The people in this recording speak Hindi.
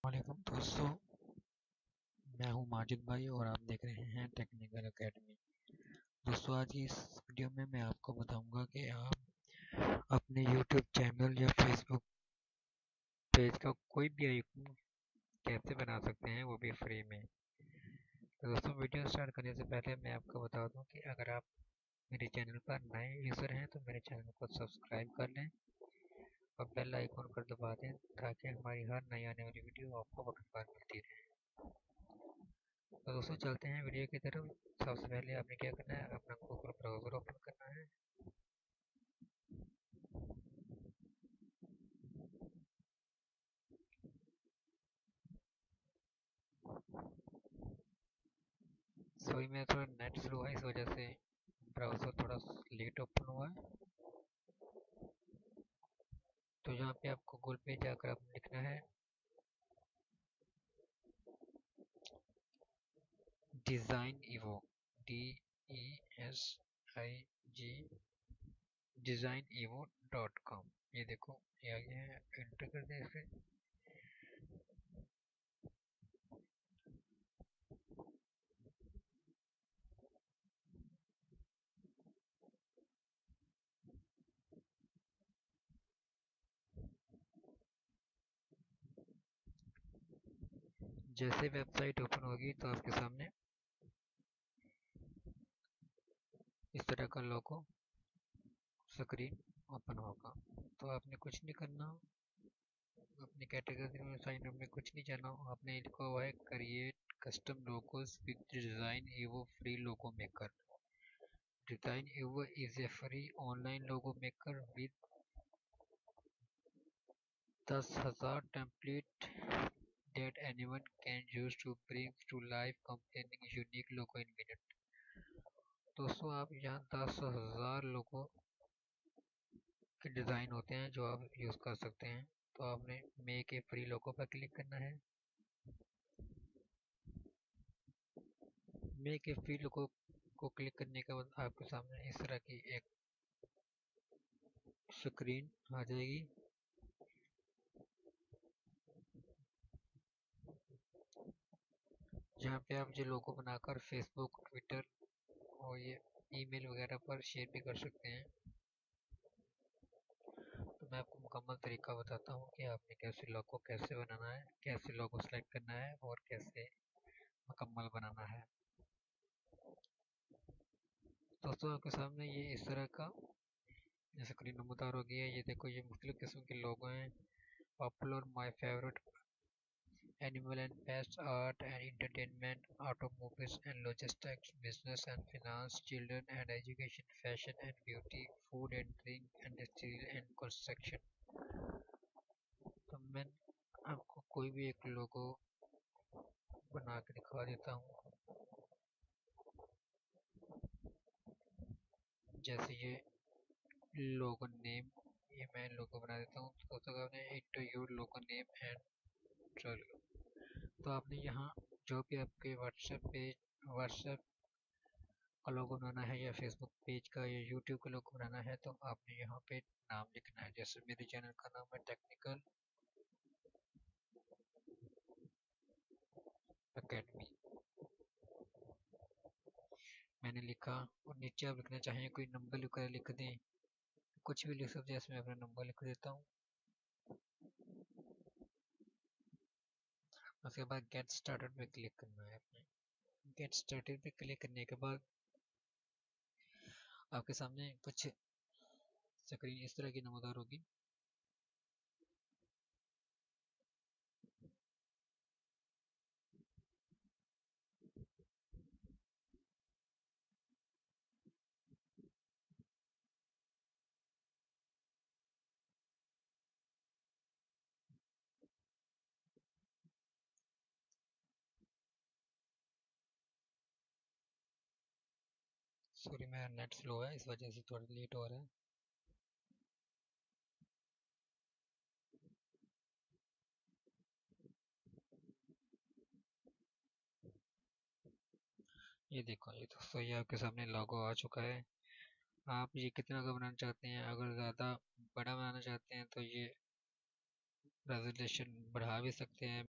वालेकुम दोस्तों, मैं हूं माजिद भाई और आप देख रहे हैं टेक्निकल एकेडमी। दोस्तों, आज की इस वीडियो में मैं आपको बताऊंगा कि आप अपने YouTube चैनल या Facebook पेज का कोई भी आइकन कैसे बना सकते हैं, वो भी फ्री में। तो दोस्तों, वीडियो स्टार्ट करने से पहले मैं आपको बता दूं कि अगर आप मेरे चैनल पर नए यूज़र हैं तो मेरे चैनल को सब्सक्राइब कर लें और बेल आइकन को दबा दें ताकि हमारी हर नई आने वाली वीडियो आपको वक्त मिलती रहे। तो दोस्तों, चलते हैं वीडियो की तरफ। सबसे पहले आपने क्या करना है, अपना गूगल ब्राउज़र ओपन करना है। सॉरी, मेरा थोड़ा नेट स्लो है, इस वजह से ब्राउज़र थोड़ा लेट ओपन हुआ है। तो यहाँ पे आपको गूगल पे जाकर आपने लिखना है डिज़ाइन इवो, DESIG designivo.com। ये देखो, ये आ गया है, एंटर कर दें इसे। जैसे वेबसाइट ओपन होगी तो आपके सामने इस तरह का लोगो स्क्रीन ओपन होगा। तो आपने कुछ नहीं करना, अपनी कैटेगरी में साइन अप में कुछ नहीं जाना। आपने लिखा हुआ है create custom logos with Design Evo free logo maker. Design Evo is a free online logo maker with 10,000 template that anyone can use to bring to life compelling unique logo in minute। दोस्तों, आप यहाँ 10,000 लोगों के डिज़ाइन होते हैं जो आप यूज़ कर सकते हैं। तो आपने मेक ए फ्री लोगो पर क्लिक करना है। मेक ए फ्री लोगो को क्लिक करने के बाद आपके सामने इस तरह की एक स्क्रीन आ जाएगी। जहाँ पे आप जो लोगो बनाकर फेसबुक, ट्विटर और ये ईमेल वगैरह पर शेयर भी कर सकते हैं। तो मैं आपको मुकम्मल तरीका बताता हूँ कि आपने कैसे लोगो कैसे बनाना है, कैसे लोगो सेलेक्ट करना है और कैसे मुकम्मल बनाना है। दोस्तों, आपके सामने ये इस तरह का स्क्रीन नमूदार हो गया है। ये देखो, ये मुख्तलिफ किस्म के लोगो हैं। Popular, my favourite, animal and पेस्ट, art and entertainment, automobiles and logistics, business and finance, children and education, fashion and beauty, food and drink, industrial and construction. तो मैं आपको कोई भी एक लोगो बना के दिखा देता हूँ। जैसे ये लोगो नेम, ये मैं लोगो बना देता हूँ। तो तब तक आपने into your logo name and trail. तो आपने यहाँ जो भी आपके व्हाट्सएप का लोगो बनाना है या फेसबुक पेज का या यूट्यूब का लोगो बनाना है, तो आपने यहाँ पे नाम लिखना है। जैसे मेरे चैनल का नाम है टेक्निकल एकेडमी, मैंने लिखा। और नीचे आप लिखना चाहें कोई नंबर वगैरह लिख दें, कुछ भी लिख सकते हैं। इसमें अपना नंबर लिख देता हूँ। उसके बाद गेट स्टार्टेड पे क्लिक करना है। अपने गेट स्टार्टेड पे क्लिक करने के बाद आपके सामने कुछ स्क्रीन इस तरह की नमूदार होगी। सॉरी, मेरा नेट स्लो है, इस वजह से थोड़ा लेट हो रहा है। ये देखो, ये दोस्तों, ये आपके सामने लोगो आ चुका है। आप ये कितना का बनाना चाहते हैं? अगर ज़्यादा बड़ा बनाना चाहते हैं तो ये रेजोल्यूशन बढ़ा भी सकते हैं।